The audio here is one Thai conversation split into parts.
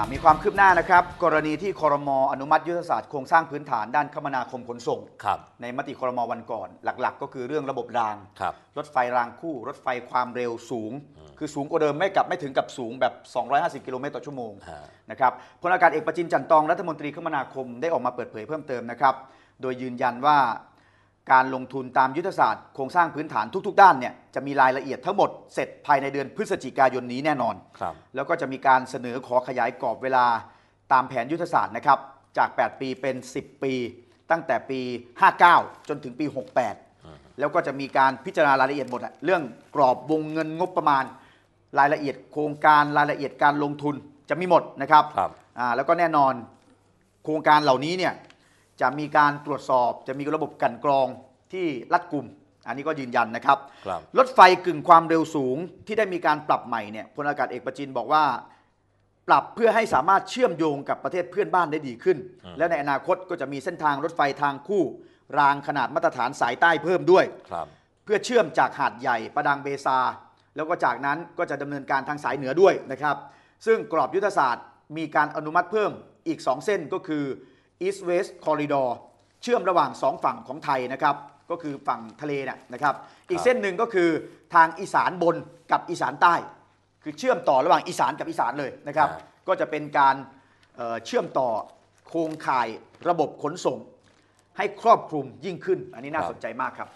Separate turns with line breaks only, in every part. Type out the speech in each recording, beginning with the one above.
มีความคืบหน้านะครับกรณีที่ครม.อนุมัติยุทธศาสตร์โครงสร้างพื้นฐานด้านคมนาคมขนส่งในมติครม.วันก่อนหลักๆก็คือเรื่องระบบรางรถไฟรางคู่รถไฟความเร็วสูงคือสูงกว่าเดิมไม่ถึงกับสูงแบบ250 กิโลเมตรต่อชั่วโมงนะครับพลอากาศเอกประจินจันทร์ตองรัฐมนตรีคมนาคมได้ออกมาเปิดเผยเพิ่มเติมนะครับโดยยืนยันว่าการลงทุนตามยุทธศาสตร์โครงสร้างพื้นฐานทุกๆด้านเนี่ยจะมีรายละเอียดทั้งหมดเสร็จภายในเดือนพฤศจิกายนนี้แน่นอนแล้วก็จะมีการเสนอขอขยายกรอบเวลาตามแผนยุทธศาสตร์นะครับจาก8ปีเป็น10ปีตั้งแต่ปี59จนถึงปี68แล้วก็จะมีการพิจารณารายละเอียดหมดเรื่องกรอบวงเงินงบประมาณรายละเอียดโครงการรายละเอียดการลงทุนจะมีหมดนะครับแล้วก็แน่นอนโครงการเหล่านี้เนี่ยจะมีการตรวจสอบจะมีระบบกลั่นกรองที่รัดกุมอันนี้ก็ยืนยันนะครับรถไฟกึ่งความเร็วสูงที่ได้มีการปรับใหม่เนี่ยพลอากาศเอกประจินบอกว่าปรับเพื่อให้สามารถเชื่อมโยงกับประเทศเพื่อนบ้านได้ดีขึ้นและในอนาคตก็จะมีเส้นทางรถไฟทางคู่รางขนาดมาตรฐานสายใต้เพิ่มด้วยเพื่อเชื่อมจากหาดใหญ่ประดังเบซาแล้วก็จากนั้นก็จะดำเนินการทางสายเหนือด้วยนะครับซึ่งกรอบยุทธศาสตร์มีการอนุมัติเพิ่มอีก2เส้นก็คือEast West Corridor เชื่อมระหว่าง2ฝั่งของไทยนะครับก็คือฝั่งทะเลนะครับอีกเส้นหนึ่งก็คือทางอีสานบนกับอีสานใต้คือเชื่อมต่อระหว่างอีสานกับอีสานเลยนะครับก็จะเป็นการเชื่อมต่อโครงข่ายระบบขนส่งให้ครอบคลุมยิ่งขึ้นอันนี้น่าสนใจมากครับ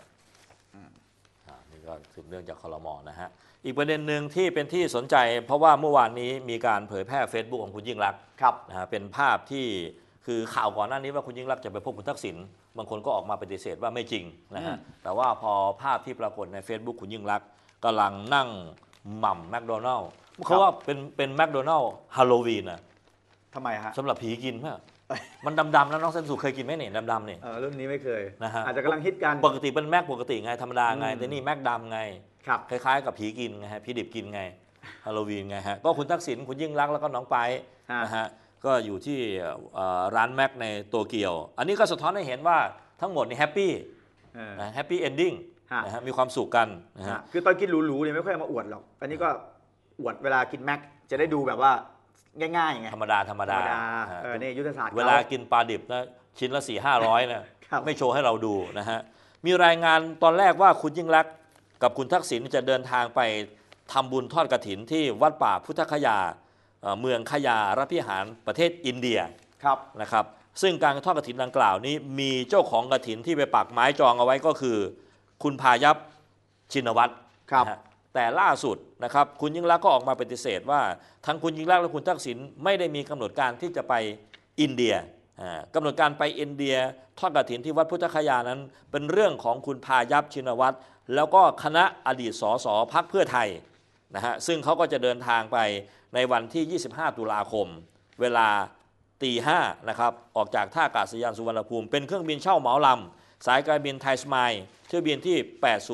นี่ก็สืบเนื่องจากครม.นะฮะอีกประเด็นหนึ่งที่เป็นที่สนใจเพราะว่าเมื่อวานนี้มีการเผยแพร่ Facebook ของคุณยิ่งลักษณ์นะฮะเป็นภาพที่คือข่าวก่อนหน้านี้ว่าคุณยิ่งลักษณ์จะไปพบคุณทักษิณบางคนก็ออกมาปฏิเสธว่าไม่จริงนะฮะแต่ว่าพอภาพที่ปรากฏใน Facebook คุณยิ่งลักษณ์กำลังนั่งหม่ำแมคโดนัลล์เขาว่าเป็นแมคโดนัลล์ฮาโลวีนนะ
ทำไมฮะ
สำหรับผีกินไหมมันดำๆแล้วน้องเซนสุเคยกินไหมเนี่ยดำๆเนี่ย
รุ่นนี้ไม่เคย
นะฮะ
อาจจะกำลังฮิตกัน
ปกติเป็นแมคปกติไงธรรมดาไงแต่นี่แมคดำไงคล้ายๆกับผีกินไงฮะผีดิบกินไงฮาโลวีนไงฮะก็คุณทักษิณคุณยิ่งลักษณ์แล้วก็น้องไปนะฮะก็อยู่ที่ร้านแม็กในโตเกียวอันนี้ก็สะท้อนให้เห็นว่าทั้งหมดนี่แฮปปี้แฮปปี้เอนดิ้งนะฮะมีความสุขกันนะฮะ
คือตอนกินหรูๆเนี่ยไม่ค่อยมาอวดหรอกอันนี้ก็อวดเวลากินแม็กจะได้ดูแบบว่าง่ายๆไง
ธรรมดา
นี่ยุทธศาสตร์
เวลากินปลาดิบนะชิ้นละ400-500นะไม่โชว์ให้เราดูนะฮะมีรายงานตอนแรกว่าคุณยิ่งลักษณ์กับคุณทักษิณจะเดินทางไปทำบุญทอดกฐินที่วัดป่าพุทธคยาเมืองขยารพิหารประเทศอินเดียนะครับซึ่งการทอดกฐินดังกล่าวนี้มีเจ้าของกฐินที่ไปปักไม้จองเอาไว้ก็คือคุณพายัพชินวัตรแต่ล่าสุดนะครับคุณยิ่งลักษณ์ก็ออกมาปฏิเสธว่าทั้งคุณยิ่งลักษณ์และคุณทักษิณไม่ได้มีกำหนดการที่จะไปอินเดียกำหนดการไปอินเดียทอดกฐินที่วัดพุทธคยานั้นเป็นเรื่องของคุณพายัพชินวัตรแล้วก็คณะอดีตสสพรรคเพื่อไทยนะฮะซึ่งเขาก็จะเดินทางไปในวันที่25ตุลาคมเวลา5:00นะครับออกจากท่าอากาศยานสุวรรณภูมิเป็นเครื่องบินเช่าเหมาลำสายการบินไทยสมายเที่ยวบินที่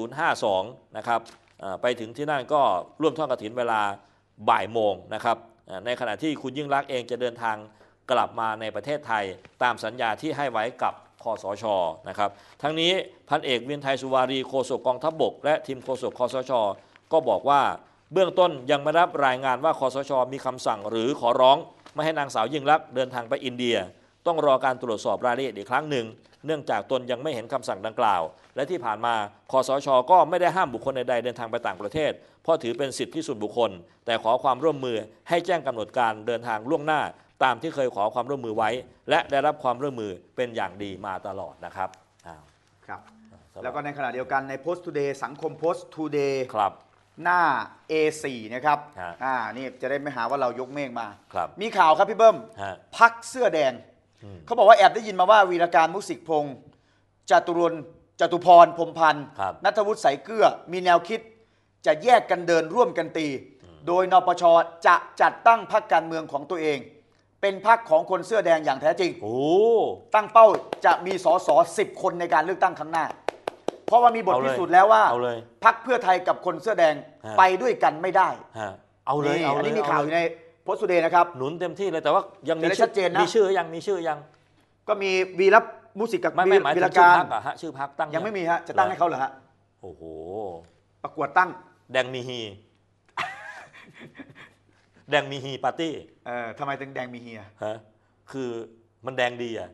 8052นะครับไปถึงที่นั่นก็ร่วมทอดกฐินเวลาบ่ายโมงนะครับในขณะที่คุณยิ่งลักษณ์เองจะเดินทางกลับมาในประเทศไทยตามสัญญาที่ให้ไว้กับคสช.นะครับทั้งนี้พันเอกวินไทยสุวารีโฆษกกองทัพบกและทีมโฆษกคสช.ก็บอกว่าเบื้องต้นยังไม่รับรายงานว่าคสช.มีคำสั่งหรือขอร้องไม่ให้นางสาวยิ่งลักษณ์เดินทางไปอินเดียต้องรอการตรวจสอบรายละเอียดอีกครั้งหนึ่งเนื่องจากตนยังไม่เห็นคำสั่งดังกล่าวและที่ผ่านมาคสช.ก็ไม่ได้ห้ามบุคคลใดๆเดินทางไปต่างประเทศเพราะถือเป็นสิทธิส่วนบุคคลแต่ขอความร่วมมือให้แจ้งกำหนดการเดินทางล่วงหน้าตามที่เคยขอความร่วมมือไว้และได้รับความร่วมมือเป็นอย่างดีมาตลอดนะครับ
ครับแล้วก็ในขณะเดียวกันใน Post Today สังคม Post Today
ครับ
หน้า A4 นะครับนี่จะได้ไม่หาว่าเรายกเมฆมามีข่าวครับพี่เบิ้มพักเสื้อแดงเขาบอกว่าแอบได้ยินมาว่าวีรการมุสิกพงษ์จตุพรพรหมพันธ์ณัฐวุฒิสายเกลือมีแนวคิดจะแยกกันเดินร่วมกันตีโดยนปช.จะจัดตั้งพรรคการเมืองของตัวเองเป็นพรรคของคนเสื้อแดงอย่างแท้จริงตั้งเป้าจะมีสส10 คนในการเลือกตั้งครั้งหน้าเพราะว่ามีบทพิสูจน์แล้วว่าพรรคเพื่อไทยกับคนเสื้อแดงไปด้วยกันไม่ได้
เอาเลย
อันนี้มีข่าวอยู่ในโพสต์ทูเดย์นะครับ
หนุนเต็มที่เลยแต่ว่ายังมี
ชัดเจนนะ
มีชื่อยัง
ก็มีวีรมุสิกกับวีรการ
ชื่อพรรคตั้ง
ยังไม่มีฮะจะตั้งให้เขาเหรอฮะ
โอ้โห
ประกวดตั้ง
แดงมีฮีแดงมีฮีปาร์ตี้
ทำไมถึงแดงมีเฮีย
ฮะคือมันแดงดีอ่ะ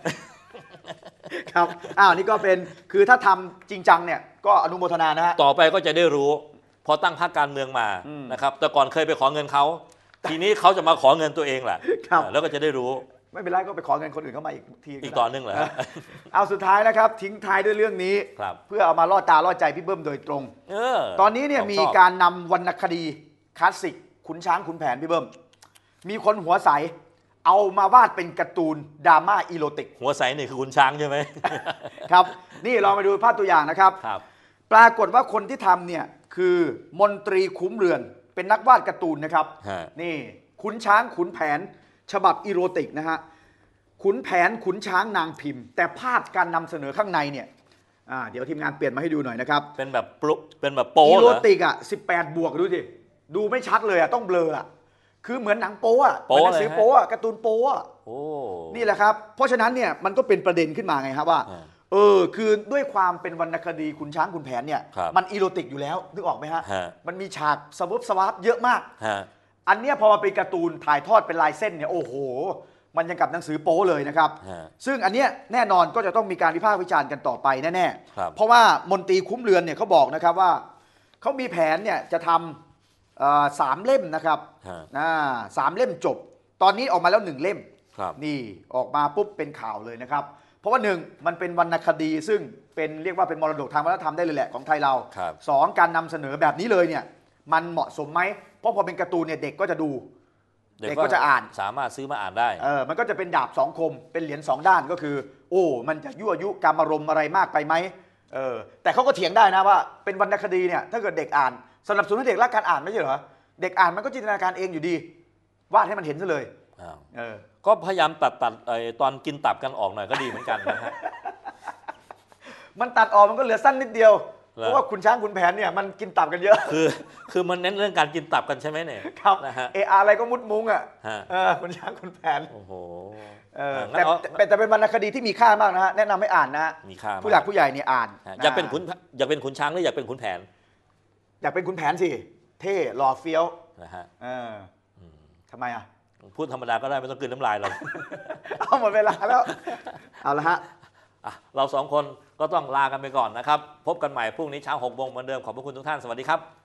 ครับนี่ก็เป็นคือถ้าทำจริงจังเนี่ยก็อนุโมทนานะฮะ
ต่อไปก็จะได้รู้พอตั้งพรรคการเมืองมานะครับแต่ก่อนเคยไปขอเงินเขาทีนี้เขาจะมาขอเงินตัวเองแหละแล้วก็จะได้รู้
ไม่เป็นไรก็ไปขอเงินคนอื่นเข้ามาอีก
ตอนนึงเหรอ
เอาสุดท้ายนะครับทิ้งท้ายด้วยเรื่องนี้เพื่อเอามาล่อตาล่อใจพี่เบิ้มโดยตรงตอนนี้เนี่ยมีการนำวรรณคดีคลาสสิกขุนช้างขุนแผนพี่เบิ้มมีคนหัวใสเอามาวาดเป็นการ์ตูนดราม่าอีโรติก
หัวใสนี่คือขุนช้างใช่ไหม
ครับนี่ลองมาดูภาพตัวอย่างนะครับปรากฏว่าคนที่ทำเนี่ยคือมนตรีคุ้มเรือนเป็นนักวาดการ์ตูนนะครับนี่ขุนช้างขุนแผนฉบับอีโรติกนะฮะขุนแผนขุนช้างนางพิมพ์แต่ภาพการนำเสนอข้างในเนี่ยเดี๋ยวทีมงานเปลี่ยนมาให้ดูหน่อยนะครับ
เป็นแบบโป๊
อีโรติก18 บวกดูสิดูไม่ชัดเลยต้องเบลอคือเหมือนหนังโป๊เหมือนหนังสือโป๊การ์ตูนโป๊นี่แหละครับเพราะฉะนั้นเนี่ยมันก็เป็นประเด็นขึ้นมาไงครับว่าคือด้วยความเป็นวรรณคดีขุนช้างขุนแผนเนี่ยมันอีโรติกอยู่แล้วนึกออกไหมฮะมันมีฉากสวาบเยอะมากอันเนี้ยพอมาเป็นการ์ตูนถ่ายทอดเป็นลายเส้นเนี่ยโอ้โหมันยังกับหนังสือโป๊เลยนะครับซึ่งอันเนี้ยแน่นอนก็จะต้องมีการวิพากษ์วิจารณ์กันต่อไปแน่ๆเพราะว่ามนตรีคุ้มเรือนเนี่ยเขาบอกนะครับว่าเขามีแผนเนี่ยจะทำ3 เล่มนะครับ3 เล่มจบตอนนี้ออกมาแล้ว1 เล่มนี่ออกมาปุ๊บเป็นข่าวเลยนะครับเพราะว่า1มันเป็นวรรณคดีซึ่งเป็นเรียกว่าเป็นมรดกทางวัฒนธรรมได้เลยแหละของไทยเรา2การนำเสนอแบบนี้เลยเนี่ยมันเหมาะสมไหมเพราะพอเป็นการ์ตูนเนี่ยเด็กก็จะดูเด็กก็จะอ่าน
สามารถซื้อมาอ่านได้
มันก็จะเป็นดาบ2 คมเป็นเหรียญ2 ด้านก็คือมันจะยั่วยุกามารมณ์อะไรมากไปไหมแต่เขาก็เถียงได้นะว่าเป็นวรรณคดีเนี่ยถ้าเกิดเด็กอ่านสนับสนุนให้เด็กรักการอ่านไม่ใช่เหรอเด็กอ่านมันก็จินตนาการเองอยู่ดีวาดให้มันเห็นซะเลย
ก็พยายามตัดตอนกินตับกันออกหน่อยก็ดีเหมือนกันนะฮะ
มันตัดออกมันก็เหลือสั้นนิดเดียวเพราะว่าขุนช้างขุนแผนเนี่ยมันกินตับกันเยอะ
คือมันเน้นเรื่องการกินตับกันใช่ไหมเนี่ย
ครับนะฮะอะไรก็มุดมุ้งขุนช้างขุนแผน
โอ้โห
แต่เป็นวรรณคดีที่มีค่ามากนะฮะแนะนำให้อ่านนะ
มีค่า
ผู้หลักผู้ใหญ่เนี่ยอ่าน
อยากเป็นขุนช้างหรืออยากเป็นขุนแผน
อยากเป็นขุนแผนสิเท่หล่อเฟี้ยวนะฮะทำไม
พูดธรรมดาก็ได้ไม่ต้องกลืนน้ำลายเรา
เอาหมดเวลาแล้วเอาละฮะ
เรา2 คนก็ต้องลากันไปก่อนนะครับพบกันใหม่พรุ่งนี้เช้า 6 โมงเหมือนเดิมขอบพระคุณทุกท่านสวัสดีครับ